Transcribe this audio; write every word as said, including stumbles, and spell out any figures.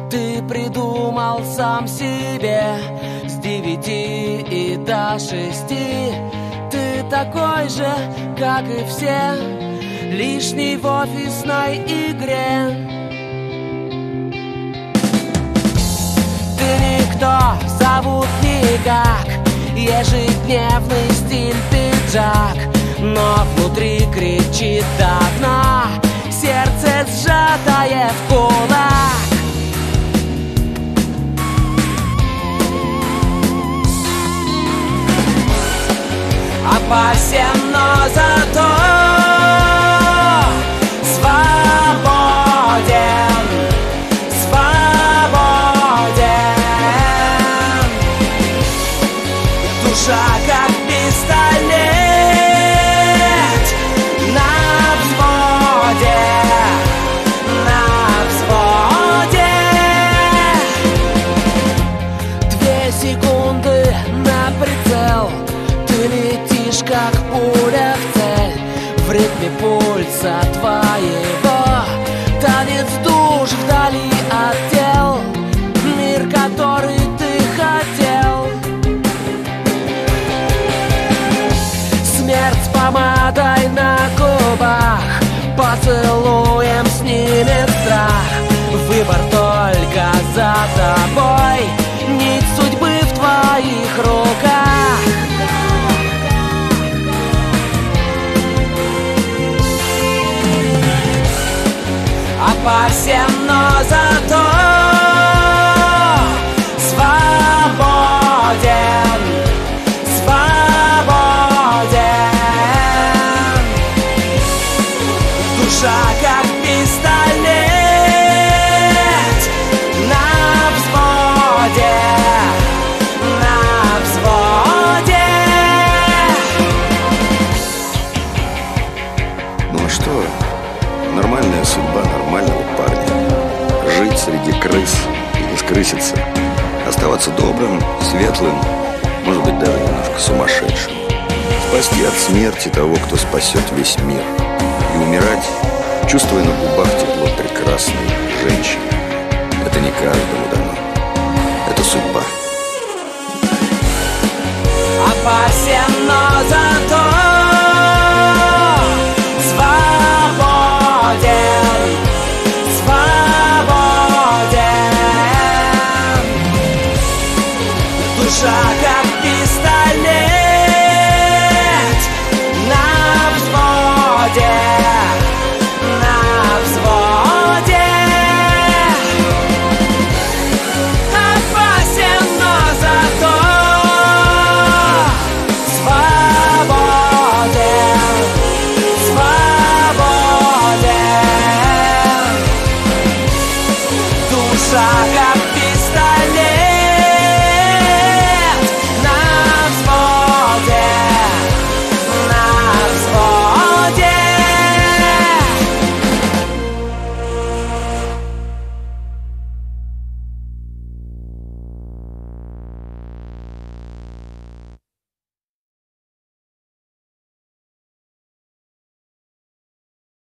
ты придумал сам себе с девяти и до шести. Ты такой же, как и все, лишний в офисной игре. Ты никто, зовут никак, ежедневный стиль пиджак, но внутри кричит до дна, сердце сжатое в кулак. Опасен, но зато свободен, свободен. Душа как пистолет на взводе, на взводе. Две секунды на прицел, ты летишь как пуля в цель, в ритме пульса твоего танец душ вдали от тел, мир, который ты хотел. Смерть с помадой на губах, поцелуем снимет страх. Выбор только за тобой, нить судьбы в твоих руках. Опасен, но зато свободен, свободен. Душа как пистолет на взводе, на взводе. Ну а что? Нормальная судьба нормального парня. Жить среди крыс и не скрыситься. Оставаться добрым, светлым, может быть, даже немножко сумасшедшим. Спасти от смерти того, кто спасет весь мир. И умирать, чувствуя на губах тепло прекрасной женщины. Это не каждому дано. Это судьба. Опасен, но зато свободен, свободен. Душа как пистолет на взводе, на взводе. Опасен, но зато свободен, свободен. Душа как